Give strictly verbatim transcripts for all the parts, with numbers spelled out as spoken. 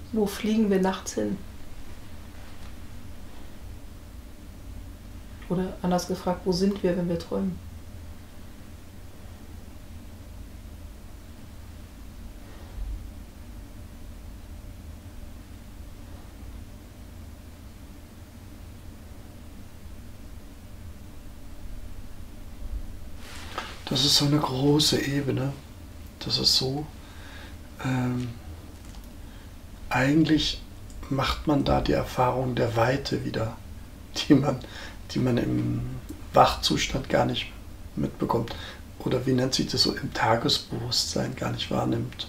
Wo fliegen wir nachts hin? Oder anders gefragt, wo sind wir, wenn wir träumen? Das ist so eine große Ebene. Das ist so, ähm, eigentlich macht man da die Erfahrung der Weite wieder, die man, die man im Wachzustand gar nicht mitbekommt. Oder wie nennt sich das so, im Tagesbewusstsein gar nicht wahrnimmt.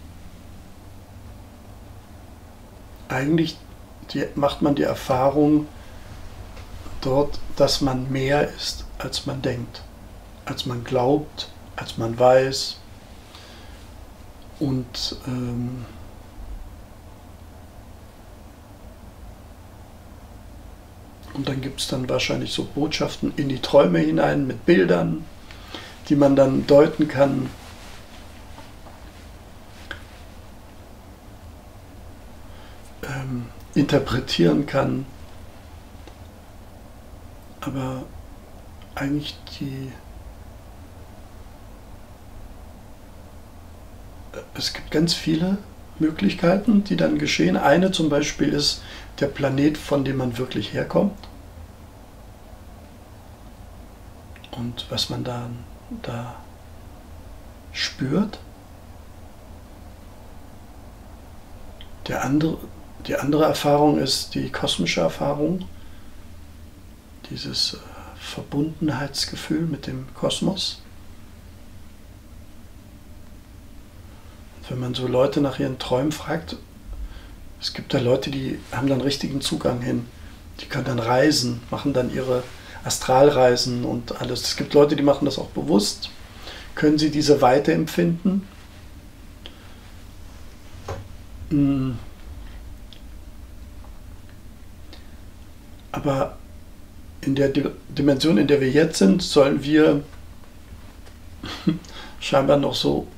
Eigentlich die, macht man die Erfahrung dort, dass man mehr ist, als man denkt, als man glaubt, als man weiß. Und ähm, und dann gibt es dann wahrscheinlich so Botschaften in die Träume hinein mit Bildern, die man dann deuten kann. Ähm, interpretieren kann. Aber eigentlich die es gibt ganz viele Möglichkeiten, die dann geschehen. Eine zum Beispiel ist der Planet, von dem man wirklich herkommt. Und was man da, da spürt. Der andere, die andere Erfahrung ist die kosmische Erfahrung. Dieses Verbundenheitsgefühl mit dem Kosmos. Wenn man so Leute nach ihren Träumen fragt, es gibt da Leute, die haben dann richtigen Zugang hin. Die können dann reisen, machen dann ihre Astralreisen und alles. Es gibt Leute, die machen das auch bewusst. Können sie diese Weite empfinden? Aber in der Dimension, in der wir jetzt sind, sollen wir scheinbar noch so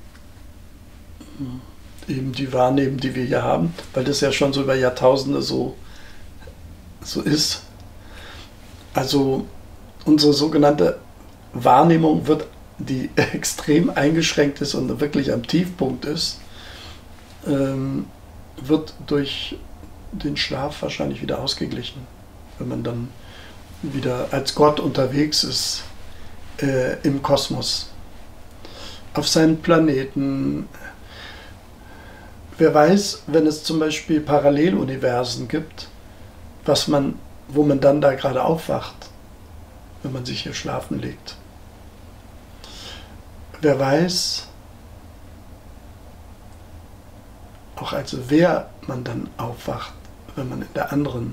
eben die wahrnehmen, die wir hier haben, weil das ja schon so über Jahrtausende so, so ist. Also unsere sogenannte Wahrnehmung wird, die extrem eingeschränkt ist und wirklich am Tiefpunkt ist, ähm, wird durch den Schlaf wahrscheinlich wieder ausgeglichen, wenn man dann wieder als Gott unterwegs ist äh, im Kosmos, auf seinen Planeten. Wer weiß, wenn es zum Beispiel Paralleluniversen gibt, was man, wo man dann da gerade aufwacht, wenn man sich hier schlafen legt. Wer weiß, auch also wer man dann aufwacht, wenn man in der anderen,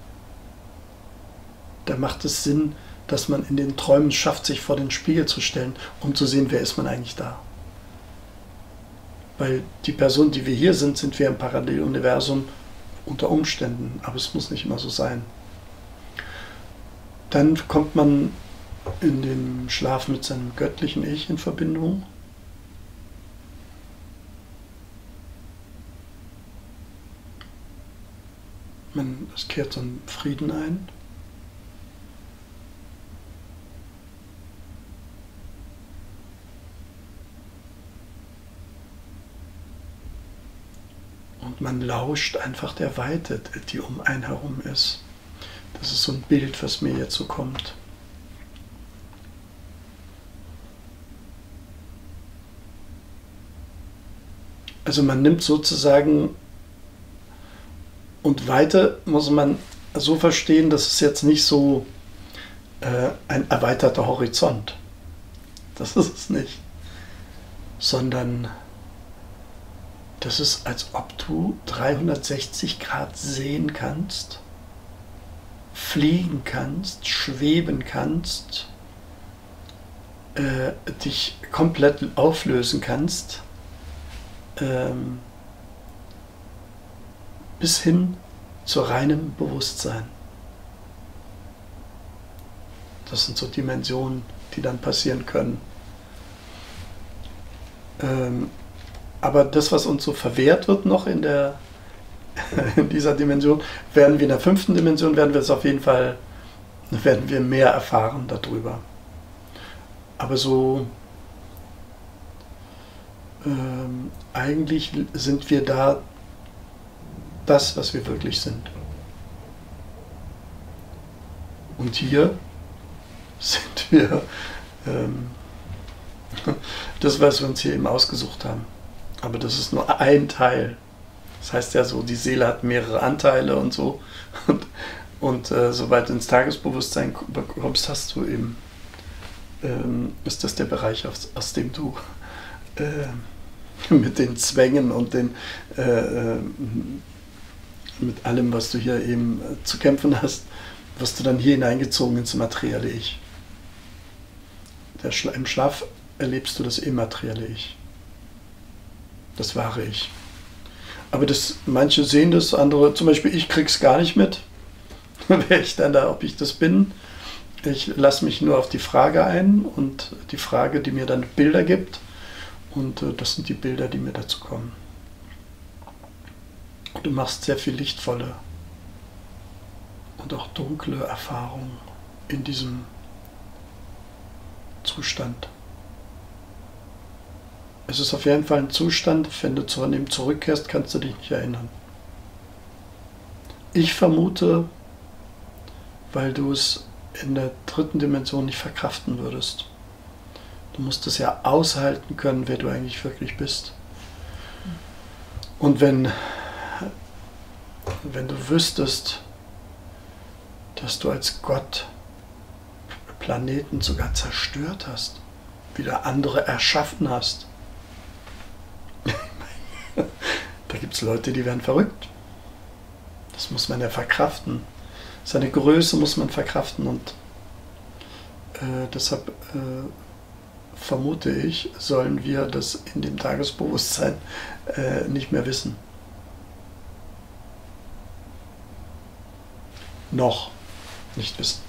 da macht es Sinn, dass man in den Träumen schafft, sich vor den Spiegel zu stellen, um zu sehen, wer ist man eigentlich da. Weil die Person, die wir hier sind, sind wir im Paralleluniversum unter Umständen, aber es muss nicht immer so sein. Dann kommt man in dem Schlaf mit seinem göttlichen Ich in Verbindung. Man, es kehrt so ein Frieden ein. Und man lauscht einfach der Weite, die um einen herum ist. Das ist so ein Bild, was mir jetzt so kommt. Also man nimmt sozusagen, und Weite muss man so verstehen, dass es jetzt nicht so äh, ein erweiterter Horizont. Das ist es nicht. Sondern das ist, als ob du dreihundertsechzig Grad sehen kannst, fliegen kannst, schweben kannst, äh, dich komplett auflösen kannst, ähm, bis hin zu reinem Bewusstsein. Das sind so Dimensionen, die dann passieren können. Ähm, aber das, was uns so verwehrt wird noch in der in dieser Dimension. Werden wir in der fünften Dimension, werden wir es auf jeden Fall, werden wir mehr erfahren darüber. Aber so, ähm, eigentlich sind wir da das, was wir wirklich sind. Und hier sind wir ähm, das, was wir uns hier eben ausgesucht haben. Aber das ist nur ein Teil. Das heißt ja so, die Seele hat mehrere Anteile und so. Und, und äh, sobald du ins Tagesbewusstsein kommst, hast du eben, ähm, ist das der Bereich, aus, aus dem du äh, mit den Zwängen und den, äh, mit allem, was du hier eben äh, zu kämpfen hast, wirst du dann hier hineingezogen ins materielle Ich. Der Schla- Im Schlaf erlebst du das immaterielle Ich. Das wahre Ich. Aber das, manche sehen das, andere, zum Beispiel ich krieg's gar nicht mit, wer ich dann da, ob ich das bin. Ich lasse mich nur auf die Frage ein und die Frage, die mir dann Bilder gibt. Und äh, das sind die Bilder, die mir dazu kommen. Du machst sehr viel lichtvolle und auch dunkle Erfahrungen in diesem Zustand. Es ist auf jeden Fall ein Zustand, wenn du zu dem zurückkehrst, kannst du dich nicht erinnern. Ich vermute, weil du es in der dritten Dimension nicht verkraften würdest. Du musst es ja aushalten können, wer du eigentlich wirklich bist. Und wenn, wenn du wüsstest, dass du als Gott Planeten sogar zerstört hast, wieder andere erschaffen hast, da gibt es Leute, die werden verrückt. Das muss man ja verkraften. Seine Größe muss man verkraften und äh, deshalb äh, vermute ich, sollen wir das in dem Tagesbewusstsein äh, nicht mehr wissen. Noch nicht wissen.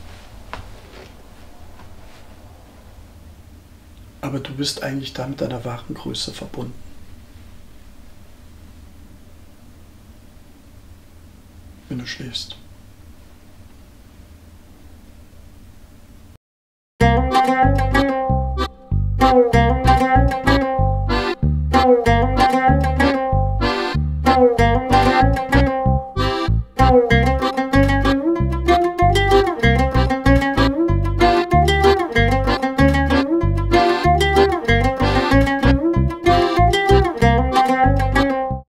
Aber du bist eigentlich da mit deiner wahren Größe verbunden. Wenn du schläfst.